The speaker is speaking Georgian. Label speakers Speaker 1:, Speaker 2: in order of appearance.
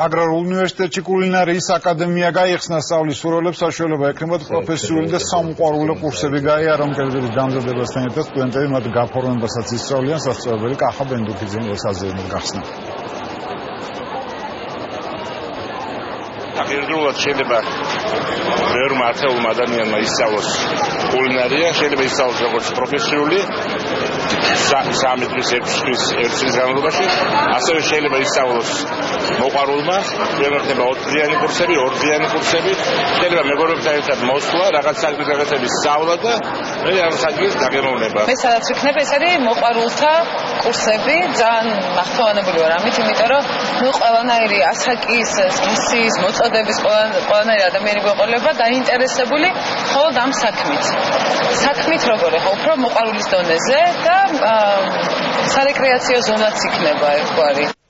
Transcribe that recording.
Speaker 1: აგრარულ უნივერსიტეტში კულინარიის აკადემია გაიხსნა სწავლის სურვილებს საშუალება ექნებათ პროფესიული და სამოყვარულო კურსები გაიარა, რომლის დამზადებასთან ერთად სტუდენტები მათ გაფორმებასაც ისწავლიან. სასწავლებელი კახა ბენდუფიძემ ეს აზროვნებად გახსნა.
Speaker 2: Აკირდულად შეიძლება ბევრმა ათეულმა ადამიანმა ისწავლოს კულინარია, შეიძლება ისწავლოს როგორც პროფესიული 3 თვის 6 თვის 1 წლის განმავლობაში, ასევე შეიძლება ისწავლოს მოყვარულმა, შეიძლება 4 დღიანი კურსები, 2 დღიანი კურსები, შეიძლება მეგობრებთან ერთად მოსვლა, რაღაც საკითხების სწავლა და მე ამ საკითხს დაგემოვნება.
Speaker 3: მე სადაც ვიქნებ, ეს არის მოყვარულთა კურსები, ძალიან მახსოვანებული ვარ ამით, იმიტომ რომ ყველანაირი ასაკის, სქესის, მოწოდების ყველანაირი ადამიანი გვეყოლება დაინტერესებული მხოლოდ ამ საქმით. საქმით როგორ ხო, უფრო მოყვარულის დონეზე და სარეკრეაციო ზონაც იქნება ერთგვარი.